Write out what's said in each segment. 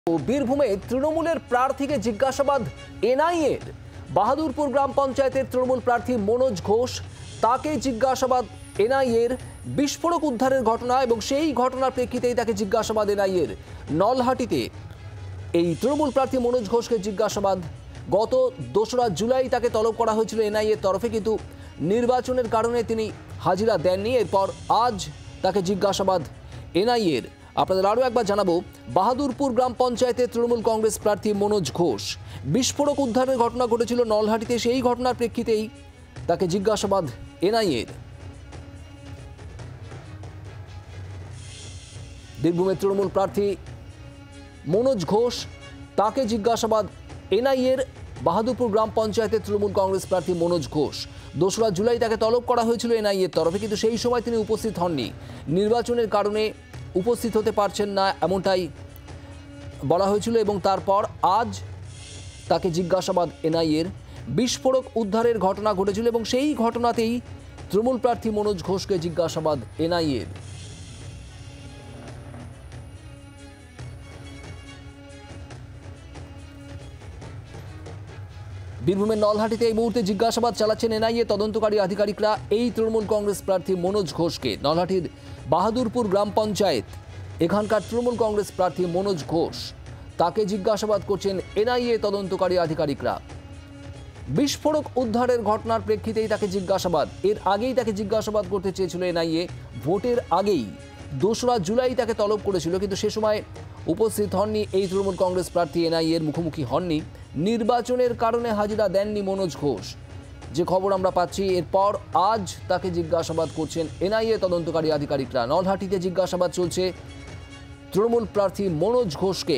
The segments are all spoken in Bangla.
বীরভূমে তৃণমূলের প্রার্থীকে জিজ্ঞাসাবাদ এনআইএর। বাহাদুরপুর গ্রাম পঞ্চায়েতের তৃণমূল প্রার্থী মনোজ ঘোষ, তাকে জিজ্ঞাসাবাদ এনআইএর। বিস্ফোরক উদ্ধারের ঘটনা এবং সেই ঘটনার প্রেক্ষিতেই তাকে জিজ্ঞাসাবাদ এনআইএর। নলহাটিতে এই তৃণমূল প্রার্থী মনোজ ঘোষকে জিজ্ঞাসাবাদ। গত 2রা জুলাই তাকে তলব করা হয়েছিল এনআইএর তরফে, কিন্তু নির্বাচনের কারণে তিনি হাজিরা দেননি। এরপর আজ তাকে জিজ্ঞাসাবাদ এনআইএর। আপনাদের আরও একবার জানাবো, বাহাদুরপুর গ্রাম পঞ্চায়েতের তৃণমূল কংগ্রেস প্রার্থী মনোজ ঘোষ, বিস্ফোরক উদ্ধারের ঘটনা ঘটেছিল নলহাটিতে। সেই ঘটনার প্রেক্ষিতেই তাকে জিজ্ঞাসাবাদ এনআইএর। বীরভূমের তৃণমূল প্রার্থী মনোজ ঘোষ, তাকে জিজ্ঞাসাবাদ এনআইএর। বাহাদুরপুর গ্রাম পঞ্চায়েতের তৃণমূল কংগ্রেস প্রার্থী মনোজ ঘোষ, 2রা জুলাই তাকে তলব করা হয়েছিল এনআইএর তরফে, কিন্তু সেই সময় তিনি উপস্থিত হননি। নির্বাচনের কারণে উপস্থিত হতে পারছেন না, এমনটাই বলা হয়েছিল। এবং তারপর আজ তাকে জিজ্ঞাসাবাদ এনআইএর। বিস্ফোরক উদ্ধারের ঘটনা ঘটেছিল এবং সেই ঘটনাতেই তৃণমূল প্রার্থী মনোজ ঘোষকে জিজ্ঞাসাবাদ এনআইএর। বীরভূমের নলহাটিতে এই মুহূর্তে জিজ্ঞাসাবাদ চালাচ্ছেন এনআইএ তদন্তকারী আধিকারিকরা এই তৃণমূল কংগ্রেস প্রার্থী মনোজ ঘোষকে। নলহাটির বাহাদুরপুর গ্রাম পঞ্চায়েত, এখানকার তৃণমূল কংগ্রেস প্রার্থী মনোজ ঘোষ, তাকে জিজ্ঞাসাবাদ করছেন এনআইএ তদন্তকারী আধিকারিকরা। বিস্ফোরক উদ্ধারের ঘটনার প্রেক্ষিতেই তাকে জিজ্ঞাসাবাদ। এর আগেই তাকে জিজ্ঞাসাবাদ করতে চেয়েছিল এনআইএ। ভোটের আগেই 2রা জুলাই তাকে তলব করেছিল, কিন্তু সে সময় উপস্থিত হননি এই তৃণমূল কংগ্রেস প্রার্থী, এনআইএর মুখোমুখি হননি। নির্বাচনের কারণে হাজিরা দেননি মনোজ ঘোষ, যে খবর আমরা পাচ্ছি। এরপর আজ তাকে জিজ্ঞাসাবাদ করছেন এনআইএ তদন্তকারী আধিকারিকরা। নলহাটিতে জিজ্ঞাসাবাদ চলছে তৃণমূল প্রার্থী মনোজ ঘোষকে।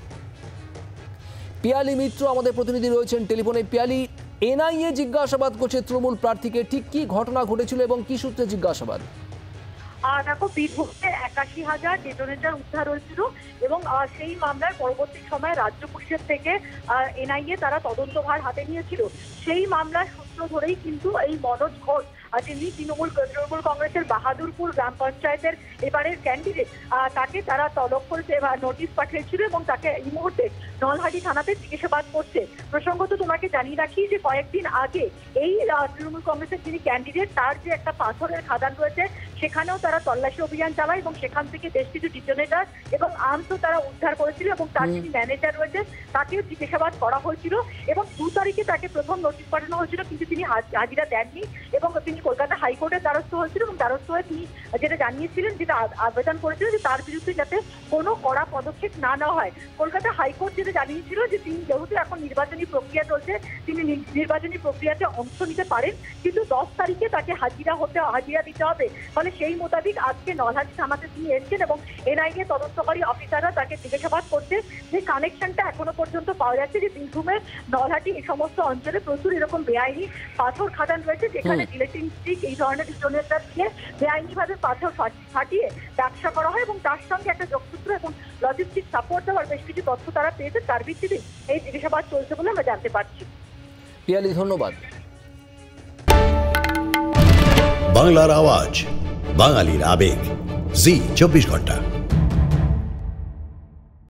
পিয়ালি মিত্র আমাদের প্রতিনিধি রয়েছেন টেলিফোনে। পিয়ালি, এনআইএ জিজ্ঞাসাবাদ করছে তৃণমূল প্রার্থীকে, ঠিক কি ঘটনা ঘটেছিল এবং কি সূত্রে জিজ্ঞাসাবাদ? দেখো, বীরভূমে 81,000 ডেটোনেটর উদ্ধার হয়েছিল এবং সেই মামলার পরবর্তী সময়ে রাজ্য পুলিশের থেকে এনআইএ তারা তদন্তভার হাতে নিয়েছিল। সেই মামলার সূত্র ধরেই কিন্তু এই মনোজ ঘোষ, যিনি তৃণমূল কংগ্রেসের বাহাদুরপুর গ্রাম পঞ্চায়েতের এবারের ক্যান্ডিডেট, তাকে তারা তলব করেছে বা নোটিশ পাঠিয়েছিল এবং তাকে এই মুহূর্তে নলহাটি থানাতে জিজ্ঞাসাবাদ করছে। প্রসঙ্গত তোমাকে জানিয়ে রাখি যে কয়েকদিন আগে এই তৃণমূল কংগ্রেসের যিনি ক্যান্ডিডেট, তার যে একটা পাথরের খাদান রয়েছে, সেখানেও তারা তল্লাশি অভিযান চালায় এবং সেখান থেকে বেশ কিছু ডিটোনেটর এবং আর্মসও তারা উদ্ধার করেছিল এবং তার যিনি ম্যানেজার রয়েছে তাকেও জিজ্ঞাসাবাদ করা হয়েছিল। এবং 2 তারিখে তাকে প্রথম নোটিশ পাঠানো হয়েছিল, কিন্তু তিনি হাজিরা দেননি এবং তিনি কলকাতা হাইকোর্টের দ্বারস্থ হয়েছিল এবং দ্বারস্থ হয়ে তিনি যেটা জানিয়েছিলেন, যেটা আবেদন করেছিলেন যে তার বিরুদ্ধে যাতে কোনো কড়া পদক্ষেপ না নেওয়া হয়। কলকাতা হাইকোর্ট যেটা জানিয়েছিল যে তিনি যেহেতু এখন নির্বাচনী প্রক্রিয়া চলছে, তিনি নির্বাচনী প্রক্রিয়াতে অংশ নিতে পারেন, কিন্তু 10 তারিখে তাকে হাজিরা দিতে হবে। ফলে সেই মোতাবেক আজকে নলহাটি থানাতে তিনি এসেছেন এবং এনআইএ তদন্তকারী অফিসাররা তাকে জিজ্ঞাসাবাদ করছে। যে কানেকশনটা এখনো পর্যন্ত পাওয়া যাচ্ছে যে বীরভূমের নলহাটি এই সমস্ত অঞ্চলে প্রচুর এরকম বেআইনি পাথর খাদান রয়েছে, যেখানে জিলেটিন স্টিক এই ধরনের ডিটোনেটর দিয়ে বেআইনিভাবে পাথর ফাটিয়ে ব্যবসা করা হয় এবং তার সঙ্গে একটা যোগসূত্র এবং লজিস্টিক সাপোর্ট দেওয়ার বেশ কিছু তথ্য তারা পেয়েছে। তার ভিত্তিতে এই জিজ্ঞাসাবাদ চলছে বলে আমরা জানতে পারছি। পিয়ালি, ধন্যবাদ। বাংলার আওয়াজ, বাঙালির আবেগ, জি 24 ঘন্টা।